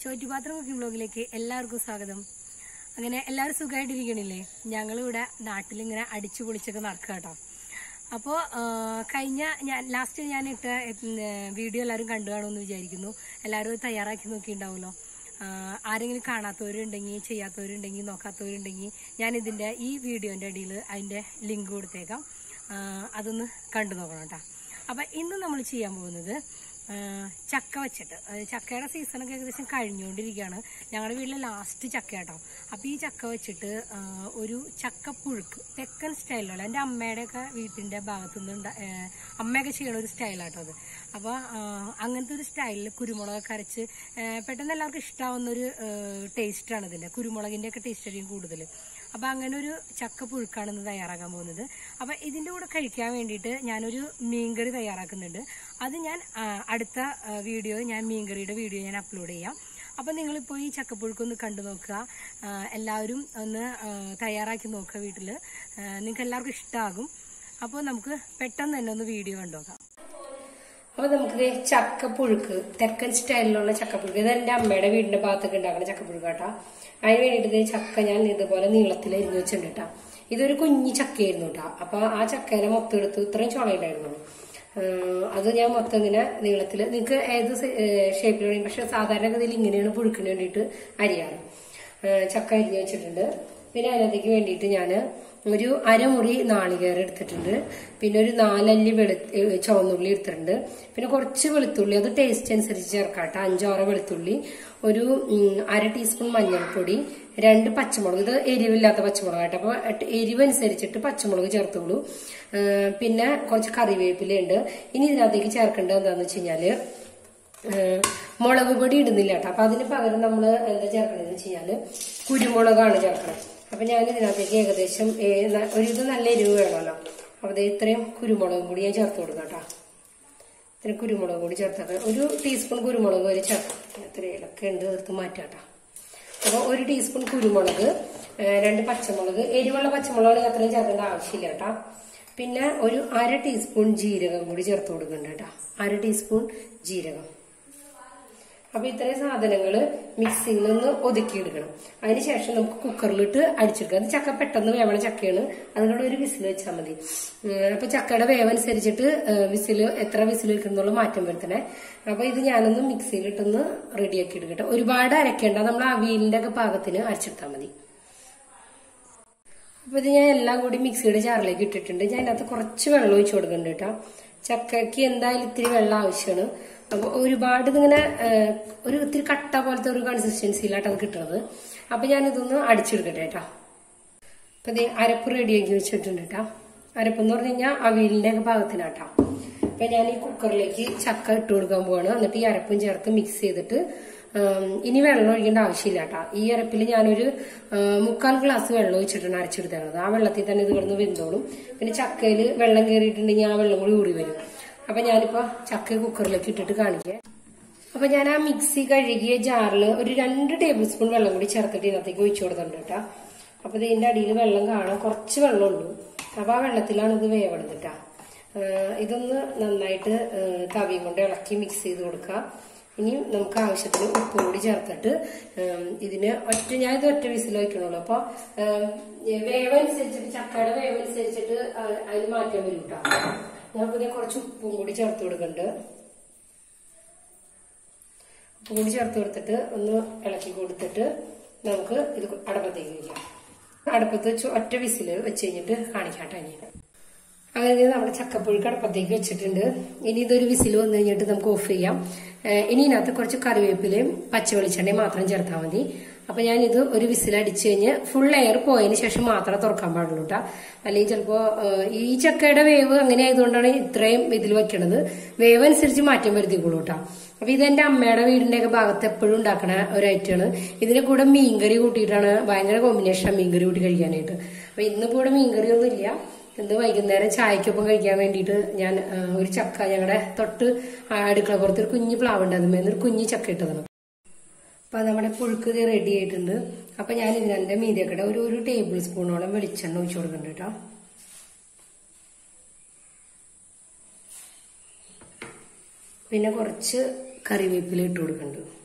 ചോറ്റുപാത്രം cooking ബ്ലോഗിലേക്ക് എല്ലാവർക്കും സ്വാഗതം. അങ്ങനെ എല്ലാവരും സുഖമായിട്ടിരിക്കണില്ലേ? ഞങ്ങളിവിടെ നാട്ടിലിങ്ങനെ അടിച്ചു പൊളിച്ചൊക്കെ നടക്കുക കേട്ടോ. അപ്പോൾ ലാസ്റ്റ് ഞാൻ ഇട്ട വീഡിയോ എല്ലാവരും കണ്ടു കാണുമെന്ന് വിചാരിക്കുന്നു. എല്ലാവരും തയ്യാറാക്കി നോക്കിയിട്ടുണ്ടാവുമല്ലോ. ആരെങ്കിലും കാണാത്തവരുണ്ടെങ്കിൽ, ചെയ്യാത്തവരുണ്ടെങ്കിൽ, നോക്കാത്തവരുണ്ടെങ്കിൽ ഞാൻ ഇതിൻ്റെ ഈ വീഡിയോൻ്റെ അടിയിൽ അതിൻ്റെ ലിങ്ക് കൊടുത്തേക്കാം. അതൊന്ന് കണ്ടു നോക്കണം കേട്ടോ. അപ്പം ഇന്ന് നമ്മൾ ചെയ്യാൻ പോകുന്നത് ചക്ക വെച്ചിട്ട്, ചക്കയുടെ സീസണൊക്കെ ഏകദേശം കഴിഞ്ഞുകൊണ്ടിരിക്കുകയാണ്. ഞങ്ങളുടെ വീട്ടിലെ ലാസ്റ്റ് ചക്ക കേട്ടോ. അപ്പോൾ ഈ ചക്ക വെച്ചിട്ട് ഒരു ചക്കപ്പുഴുക്ക് തെക്കൻ സ്റ്റൈലിലുള്ള, എൻ്റെ അമ്മയുടെയൊക്കെ വീട്ടിൻ്റെ ഭാഗത്തുനിന്ന് അമ്മയൊക്കെ ചെയ്യണ ഒരു സ്റ്റൈലാട്ടോ അത്. അപ്പോൾ അങ്ങനത്തെ ഒരു സ്റ്റൈലിൽ കുരുമുളകൊക്കെ അരച്ച് പെട്ടെന്ന് എല്ലാവർക്കും ഇഷ്ടമാവുന്നൊരു ടേസ്റ്റാണ് ഇതിൻ്റെ. കുരുമുളകിൻ്റെ ഒക്കെ ടേസ്റ്റ് ആയിരിക്കും കൂടുതൽ. അപ്പം അങ്ങനെ ഒരു ചക്ക പുഴുക്കാണ് ഇന്ന് തയ്യാറാക്കാൻ പോകുന്നത്. അപ്പം ഇതിൻ്റെ കൂടെ കഴിക്കാൻ വേണ്ടിയിട്ട് ഞാനൊരു മീൻകറി തയ്യാറാക്കുന്നുണ്ട്. അത് ഞാൻ അടുത്ത വീഡിയോ, മീൻകറിയുടെ വീഡിയോ ഞാൻ അപ്ലോഡ് ചെയ്യാം. അപ്പം നിങ്ങളിപ്പോൾ ഈ ചക്കപ്പുഴുക്കൊന്ന് കണ്ടു നോക്കുക. എല്ലാവരും ഒന്ന് തയ്യാറാക്കി നോക്കുക വീട്ടിൽ. നിങ്ങൾക്ക് എല്ലാവർക്കും ഇഷ്ടമാകും. അപ്പോൾ നമുക്ക് പെട്ടെന്ന് തന്നെ ഒന്ന് വീഡിയോ കണ്ടുനോക്കാം. അപ്പോൾ നമുക്ക് ചക്കപ്പുഴുക്ക്, തെക്കൻ സ്റ്റൈലിലുള്ള ചക്കപ്പുഴുക്ക്, ഇത് എൻ്റെ അമ്മയുടെ വീടിൻ്റെ ഭാഗത്തൊക്കെ ഉണ്ടാക്കുന്ന ചക്കപ്പുഴുക്ക് കേട്ടോ. അതിന് വേണ്ടിയിട്ട് ചക്ക ഞാൻ ഇതുപോലെ നീളത്തിൽ അരിഞ്ഞു വെച്ചിട്ടുണ്ട് കേട്ടോ. ഇതൊരു കുഞ്ഞി ചക്കയായിരുന്നു കേട്ടോ. അപ്പോൾ ആ ചക്കേനെ മൊത്തം എടുത്ത് ഇത്രയും ചുളയുണ്ടായിരുന്നു. അത് ഞാൻ മൊത്തം ഇങ്ങനെ നീളത്തിൽ, നിങ്ങൾക്ക് ഏത് ഷേപ്പിൽ വേണമെങ്കിൽ, പക്ഷെ സാധാരണ ഗതിയിൽ ഇങ്ങനെയാണ് പുഴുക്കിന് വേണ്ടിയിട്ട് അരിയാറ്. ചക്ക അരിഞ്ഞു വെച്ചിട്ടുണ്ട്. പിന്നെ അതിനകത്തേക്ക് വേണ്ടിയിട്ട് ഞാൻ ഒരു അരമുറി നാളികേരം എടുത്തിട്ടുണ്ട്. പിന്നെ ഒരു 4 അല്ലി ചുവന്നുള്ളി എടുത്തിട്ടുണ്ട്. പിന്നെ കുറച്ച് വെളുത്തുള്ളി, അത് ടേസ്റ്റ് അനുസരിച്ച് ചേർക്കാട്ടോ. 5-6 വെളുത്തുള്ളി, ഒരു 1/2 ടീസ്പൂൺ മഞ്ഞൾപ്പൊടി, 2 പച്ചമുളക്. ഇത് എരിവില്ലാത്ത മുളക് കേട്ടോ. അപ്പൊ എരിവ് അനുസരിച്ചിട്ട് പച്ചമുളക് ചേർത്തോളൂ. പിന്നെ കുറച്ച് കറിവേപ്പിലയുണ്ട്. ഇനി ഇതിനകത്തേക്ക് ചേർക്കേണ്ടത് എന്താന്ന് വെച്ച് കഴിഞ്ഞാല് മുളക് പൊടി ഇടുന്നില്ല കേട്ടോ. അപ്പൊ അതിന് പകരം നമ്മൾ എന്താ ചേർക്കണമെന്ന് വെച്ച് കഴിഞ്ഞാല് കുരുമുളകാണ് ചേർക്കണം. അപ്പൊ ഞാൻ ഇതിനകത്തേക്ക് ഏകദേശം ഇത് നല്ല എരിവ് വേണമല്ലോ. അപ്പൊ ഇത്രയും കുരുമുളകും കൂടി ഞാൻ ചേർത്ത് കൊടുക്കാം കേട്ടോ. ഇത്രയും കുരുമുളക് കൂടി ചേർത്താൽ ഒരു ടീസ്പൂൺ കുരുമുളക് വരെ ചേർക്കാം. ഇത്ര ഇലക്കെ ഉണ്ട്, എടുത്ത് മാറ്റാട്ടോ. അപ്പൊ 1 ടീസ്പൂൺ കുരുമുളക്, 2 പച്ചമുളക്, എരിവുള്ള പച്ചമുളക് അത്രയും ചേർക്കേണ്ട ആവശ്യമില്ല കേട്ടോ. പിന്നെ ഒരു 1/2 ടീസ്പൂൺ ജീരകം കൂടി ചേർത്ത് കൊടുക്കുന്നുണ്ട് കേട്ടോ. 1/2 ടീസ്പൂൺ ജീരകം. അപ്പൊ ഇത്രയും സാധനങ്ങൾ മിക്സിയിൽ നിന്ന് ഒതുക്കിയെടുക്കണം. അതിനുശേഷം നമുക്ക് കുക്കറിലിട്ട് അടിച്ചെടുക്കാം. അത് ചക്ക പെട്ടെന്ന് വേവണ ചക്കയാണ്. അതിനോട് ഒരു വിസിൽ വെച്ചാൽ മതി. അപ്പൊ ചക്കയുടെ വേവനുസരിച്ചിട്ട് എത്ര വിസിൽ വെക്കുന്നുള്ള മാറ്റം വരുത്തണേ. അപ്പൊ ഇത് ഞാനൊന്ന് മിക്സിയിലിട്ടൊന്ന് റെഡിയാക്കി എടുക്കട്ടെ. ഒരുപാട് അരക്കേണ്ട, നമ്മൾ അവിയലിന്റെ ഒക്കെ പാകത്തിന് അരച്ചെടുത്താൽ മതി. അപ്പൊ ഇത് ഞാൻ എല്ലാം കൂടി മിക്സിയുടെ ജാറിലേക്ക് ഇട്ടിട്ടുണ്ട്. ഞാൻ അതിനകത്ത് കുറച്ച് വെള്ളം ഒഴിച്ചു കൊടുക്കുന്നുണ്ട് കേട്ടോ. ചക്കയ്ക്ക് എന്തായാലും ഇത്തിരി വെള്ളം ആവശ്യമാണ്. അപ്പൊ ഒരുപാട് ഇതിങ്ങനെ ഒരു ഇത്തിരി കട്ട പോലത്തെ ഒരു കൺസിസ്റ്റൻസിയിലായിട്ട് അത് കിട്ടുന്നത്. അപ്പൊ ഞാനിതൊന്ന് അടിച്ചെടുക്കട്ടെ കേട്ടോ. അപ്പൊ ഇത് അരപ്പ് റെഡിയാക്കി വെച്ചിട്ടുണ്ട് കേട്ടോ. അരപ്പെന്ന് പറഞ്ഞു കഴിഞ്ഞാൽ അവിയലിന്റെ ഒക്കെ പാകത്തിനാട്ടോ. അപ്പൊ ഞാൻ ഈ കുക്കറിലേക്ക് ചക്ക ഇട്ട് കൊടുക്കാൻ പോവാണ്. എന്നിട്ട് ഈ അരപ്പും ചേർത്ത് മിക്സ് ചെയ്തിട്ട്, ഇനി വെള്ളം ഒഴിക്കേണ്ട ആവശ്യമില്ല കേട്ടോ. ഈ അരപ്പിൽ ഞാനൊരു 3/4 ഗ്ലാസ് വെള്ളം ഒഴിച്ചിട്ടാണ് അരച്ചെടുത്തത്. ആ വെള്ളത്തിൽ തന്നെ ഇത് കിടന്ന് വെന്തോളും. പിന്നെ ചക്കയിൽ വെള്ളം കയറിയിട്ടുണ്ടെങ്കിൽ ആ വെള്ളം കൂടി ഊറി വരും. അപ്പൊ ഞാനിപ്പോ ചക്ക കുക്കറിലേക്ക് ഇട്ടിട്ട് കാണിക്കാം. അപ്പൊ ഞാൻ ആ മിക്സി കഴുകിയ ജാറിൽ ഒരു 2 ടേബിൾ സ്പൂൺ വെള്ളം കൂടി ചേർത്തിട്ട് ഇതിനകത്തേക്ക് ഒഴിച്ചു കൊടുത്തിട്ടുണ്ട് കേട്ടോ. അപ്പൊ ഇതിന്റെ അടിയിൽ വെള്ളം കാണാൻ കുറച്ച് വെള്ളമുള്ളൂ. അപ്പൊ ആ വെള്ളത്തിലാണ് ഇത് വേവണത് കേട്ടോ. ഇതൊന്ന് നന്നായിട്ട് തവിയും കൊണ്ട് ഇളക്കി മിക്സ് ചെയ്ത് കൊടുക്കുക. ഇനി നമുക്ക് ആവശ്യത്തിന് ഉപ്പും കൂടി ചേർത്തിട്ട് ഇതിന് ഞാൻ ഇത് ഒറ്റ വിസിൽ വയ്ക്കണുള്ളൂ. അപ്പൊ വേവനുസരിച്ചിട്ട്, ചക്കയുടെ വേവനുസരിച്ചിട്ട് അതിന് മാറ്റം വരും കേട്ടോ. ഞാനിപ്പോ കുറച്ച് ഉപ്പും കൂടി ചേർത്ത് കൊടുക്കുന്നുണ്ട്. ഉപ്പും കൂടി ചേർത്ത് കൊടുത്തിട്ട് ഒന്ന് ഇളക്കി കൊടുത്തിട്ട് നമുക്ക് ഇത് അടുപ്പത്തേക്ക് വയ്ക്കാം. അടുപ്പത്ത് വെച്ച് ഒറ്റ വിസിൽ വെച്ച് കഴിഞ്ഞിട്ട് കാണിക്കാട്ടോ. ഇനി അങ്ങനെ നമ്മുടെ ചക്കപ്പുഴുക്ക് അടുപ്പത്തേക്ക് വെച്ചിട്ടുണ്ട്. ഇനി ഇതൊരു വിസിൽ വന്നു കഴിഞ്ഞിട്ട് നമുക്ക് ഓഫ് ചെയ്യാം. ഇനി ഇതിനകത്ത് കുറച്ച് കറിവേപ്പിലയും പച്ചവെളിച്ചെണ്ണയും മാത്രം ചേർത്താൽ മതി. അപ്പൊ ഞാനിത് ഒരു വിസിൽ അടിച്ചു കഴിഞ്ഞ് ഫുൾ എയർ പോയതിനു ശേഷം മാത്രമേ തുറക്കാൻ പാടുള്ളൂ കേട്ടോ. അല്ലെങ്കിൽ ചിലപ്പോ ഈ ചക്കയുടെ വേവ് അങ്ങനെ ആയതുകൊണ്ടാണ് ഇത്രയും ഇതിൽ വെക്കണത്. വേവ് അനുസരിച്ച് മാറ്റം വരുത്തിക്കോളൂ കേട്ടോ. അപ്പൊ ഇത് എന്റെ അമ്മയുടെ വീടിന്റെ ഒക്കെ ഭാഗത്ത് എപ്പോഴും ഉണ്ടാക്കണ ഒരു ഐറ്റമാണ്. ഇതിന്റെ കൂടെ മീൻകറി കൂട്ടിയിട്ടാണ് ഭയങ്കര കോമ്പിനേഷൻ മീൻകറി കൂട്ടി കഴിക്കാനായിട്ട്. അപ്പൊ ഇന്നിപ്പോ ഇവിടെ മീൻകറി ഒന്നും ഇല്ല. ഇന്ന് വൈകുന്നേരം ചായക്കൊപ്പം കഴിക്കാൻ വേണ്ടിയിട്ട് ഞാൻ ഒരു ചക്ക, ഞങ്ങളുടെ തൊട്ട് അടുക്കള പുറത്ത് ഒരു കുഞ്ഞു പ്ലാവുണ്ട്, അതുമേന്ന് ഒരു കുഞ്ഞു ചക്ക ഇട്ടതാണ്. അപ്പൊ നമ്മുടെ പുഴുക്ക് റെഡി ആയിട്ടുണ്ട്. അപ്പൊ ഞാൻ ഇതിനെ മീതിയൊക്കെ ഒരു ടേബിൾ സ്പൂണോളം വെളിച്ചെണ്ണ ഒഴിച്ചു കൊടുക്കുന്നുണ്ട് കേട്ടോ. പിന്നെ കുറച്ച് കറിവേപ്പില ഇട്ട് കൊടുക്കുന്നുണ്ട്.